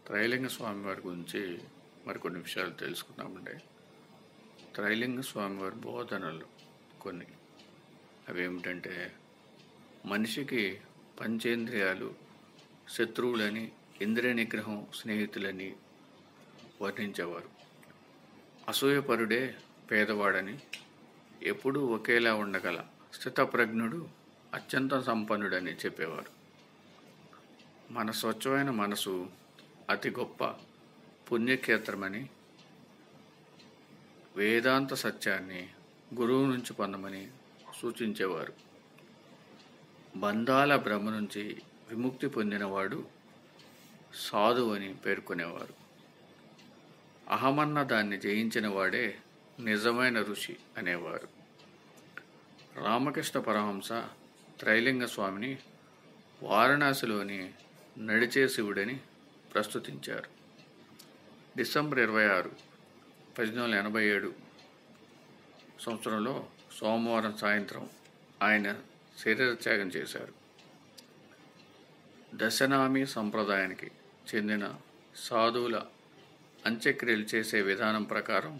త్రైలింగ స్వామివారి గురించి మరికొన్ని విషయాలు తెలుసుకుందామండి. త్రైలింగ స్వామివారి బోధనలు కొన్ని అవేమిటంటే, మనిషికి పంచేంద్రియాలు శత్రువులని, ఇంద్రియ నిగ్రహం స్నేహితులని వర్ణించేవారు. అసూయపరుడే పేదవాడని, ఎప్పుడూ ఒకేలా ఉండగల స్థితప్రజ్ఞుడు అత్యంత సంపన్నుడని చెప్పేవారు. మన స్వచ్ఛమైన మనసు అతి గొప్ప పుణ్యక్షేత్రమని, వేదాంత సత్యాన్ని గురువు నుంచి పొందమని సూచించేవారు. బంధాల భ్రమ నుంచి విముక్తి పొందినవాడు సాధువు అని పేర్కొనేవారు. అహమన్న దాన్ని జయించిన వాడే నిజమైన ఋషి అనేవారు. రామకృష్ణ పరమహంస త్రైలింగ స్వామిని వారణాసిలోని నడిచే శివుడని ప్రస్తుతించారు. డిసెంబర్ 26, 1887 సంవత్సరంలో సోమవారం సాయంత్రం ఆయన శరీరత్యాగం చేశారు. దశనామి సంప్రదాయానికి చెందిన సాధువుల అంత్యక్రియలు చేసే విధానం ప్రకారం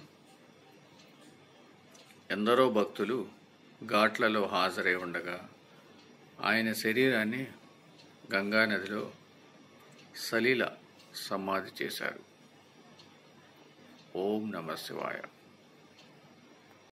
ఎందరో భక్తులు ఘాట్లలో హాజరై ఉండగా ఆయన శరీరాన్ని గంగానదిలో సలీల సమాధి చేశారు. ఓం నమః శివాయ.